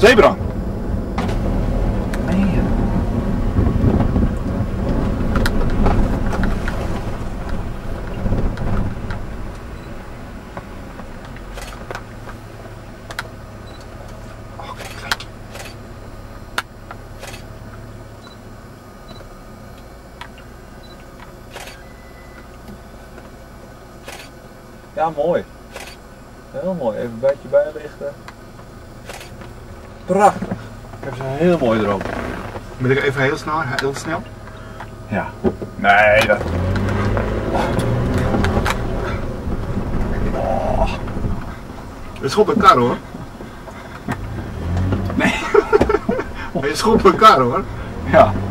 Zebra. Nee. Oh, kijk. Ja, mooi. Heel mooi. Even een beetje bijlichten. Prachtig. Ik heb ze heel mooi erop. Moet ik even heel snel? Ja. Nee, dat... Het schopt een kar hoor. Nee. Het schopt een kar hoor. Ja.